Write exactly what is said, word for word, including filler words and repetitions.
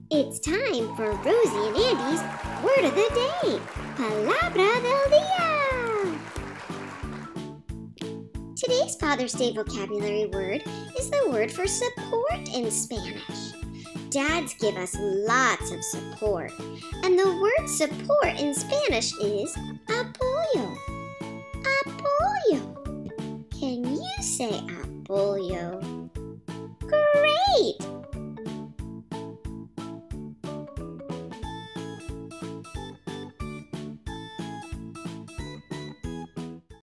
It's time for Rosie and Andy's Word of the Day. Palabra del Día. Today's Father's Day vocabulary word is the word for support in Spanish. Dads give us lots of support, and the word support in Spanish is apoyo. Apoyo. Can you say apoyo?